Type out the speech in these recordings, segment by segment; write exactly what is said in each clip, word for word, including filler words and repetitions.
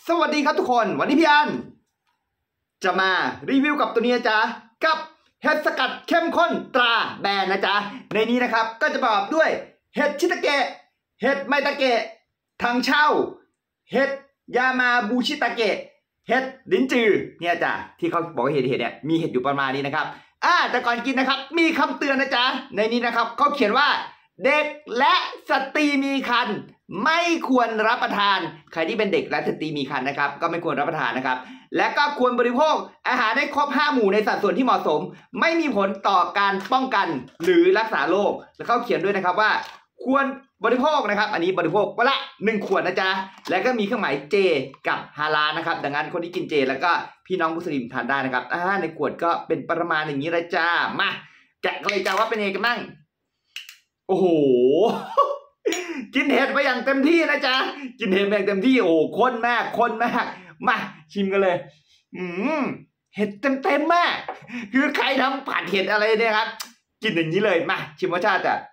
สวัสดีครับทุกคนวันนี้พี่อันจะมารีวิวกับตัวนี้นะจ๊ะกับเห็ดสกัดเข้มข้นตราแบรนด์นะจ๊ะในนี้นะครับก็จะประกอบด้วยเห็ดชิตาเกะเห็ดไมตาเกะถังเช่าเห็ดยามาบูชิตาเกะเห็ดลิ้นจือเนี่ยจ้ะที่เขาบอกเห็ดเห็ดเนี่ยมีเห็ดอยู่ประมาณนี้นะครับอ่าแต่ก่อนกินนะครับมีคำเตือนนะจ๊ะในนี้นะครับเขาเขียนว่าเด็กและสตรีมีครรภ์ไม่ควรรับประทานใครที่เป็นเด็กและสตรีมีครรภ์นะครับก็ไม่ควรรับประทานนะครับและก็ควรบริโภคอาหารให้ครบห้าหมู่ในสัดส่วนที่เหมาะสมไม่มีผลต่อการป้องกันหรือรักษาโรคและเขาเขียนด้วยนะครับว่าควรบริโภคนะครับอันนี้บริโภควันละหนึ่งขวดนะจ๊ะและก็มีเครื่องหมายเจกับฮาลาลนะครับดังนั้นคนที่กินเจแล้วก็พี่น้องมุสลิมทานได้นะครับอ่าในขวดก็เป็นประมาณอย่างนี้เลยจ้ามาแกะกันเลยจ้าว่าเป็นยังไงกันบ้างโอ้โห กินเห็ดไปอย่างเต็มที่นะจ๊ะกินเห็ดไปอย่างเต็มที่โอ้ข้นมากข้นมากมาชิมกันเลยอืมเห็ดเต็มเต็มมากคือใครทำผัดเห็ดอะไรเนี่ยครับกินอย่างนี้เลยมาชิมรสชาติอ่ะ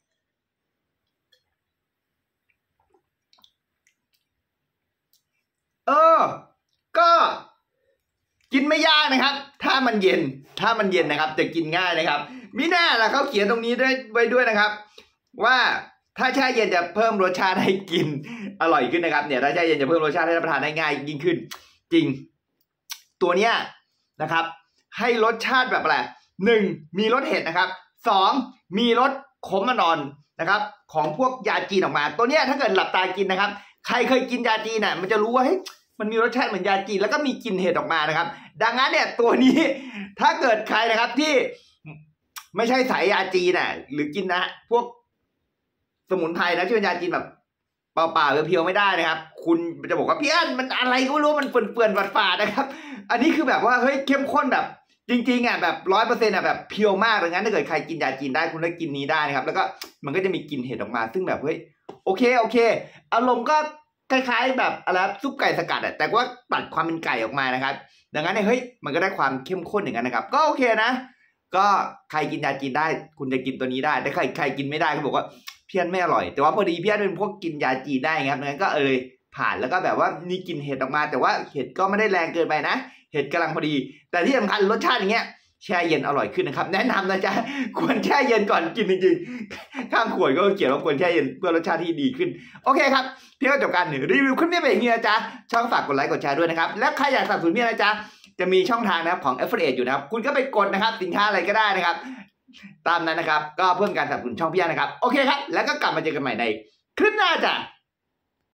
เออก็กินไม่ยากนะครับถ้ามันเย็นถ้ามันเย็นนะครับจะกินง่ายนะครับมิน่าล่ะเขาเขียนตรงนี้ด้วยไว้ด้วยนะครับว่าถ้าแช่เย็นจะเพิ่มรสชาติให้กินอร่อยขึ้นนะครับเนี่ยถ้าแช่เย็นจะเพิ่มรสชาติให้รับประทานได้ง่ายยิ่งขึ้นจริงตัวเนี้ยนะครับให้รสชาติแบบอะไรหนึ่งมีรสเห็ดนะครับสองมีรสขมอ่อนนะครับของพวกยาจีนออกมาตัวเนี้ยถ้าเกิดหลับตากินนะครับใครเคยกินยาจีนน่ะมันจะรู้ว่าเฮ้ยมันมีรสชาติเหมือนยาจีนแล้วก็มีกลิ่นเห็ดออกมานะครับดังนั้นเนี่ยตัวนี้ถ้าเกิดใครนะครับที่ไม่ใช่สายยาจีนน่ะหรือกินนะพวกสมุนไพรนะที่เป็นยาจีนแบบเปล่าๆหรือเพียวไม่ได้นะครับคุณจะบอกว่าพี่อันมันอะไรก็ไม่รู้มันเปื่อนๆฝาดๆนะครับอันนี้คือแบบว่าเฮ้ยเข้มข้นแบบจริงๆอ่ะแบบร้อยเปอร์เซ็นต์อ่ะแบบเพียวมากดังนั้นถ้าเกิดใครกินยาจีนได้คุณก็กินนี้ได้นะครับแล้วก็มันก็จะมีกลิ่นเห็ดออกมาซึ่งแบบเฮ้ยโอเคโอเคอารมณ์ก็คล้ายๆแบบอะไรซุปไก่สกัดอ่ะแต่ว่าตัดความเป็นไก่ออกมานะครับดังนั้นเนี่ยเฮ้ยมันก็ได้ความเข้มข้นอย่างนั้นนะครับก็โอเคนะก็ใครกินยาจีนได้คุณจะกินตัวนี้ได้แต่ใครใครกินไม่ได้เขาบอกว่าเพี้ยนไม่อร่อยแต่ว่าพอดีเพี้ยนเป็นพวกกินยาจีนได้ครับดังนั้นก็เออผ่านแล้วก็แบบว่ามีกลิ่นเห็ดออกมาแต่ว่าเห็ดก็ไม่ได้แรงเกินไปนะเห็ดกำลังพอดีแต่ที่สำคัญรสชาติอย่างเงี้ยแช่เย็นอร่อยขึ้นนะครับแนะนำนะจ๊ะควรแช่เย็นก่อนกินจริงๆข้างขวดก็เขียนว่าควรแช่เย็นเพื่อรสชาติที่ดีขึ้นโอเคครับพี่ก็จบการรีวิวคลิปนี้ไปอย่างนี้นะจ๊ะช่องฝากกดไลค์กดแชร์ด้วยนะครับและใครอยากสนับสนุนพี่นะจ๊ะจะมีช่องทางนะครับของ Affiliate อยู่นะครับคุณก็ไปกดนะครับสินค้าอะไรก็ได้นะครับตามนั้นนะครับก็เพิ่มการสนับสนุนช่องพี่นะครับโอเคครับแล้วก็กลับมาเจอกันใหม่ในคลิปหน้าจ้ะ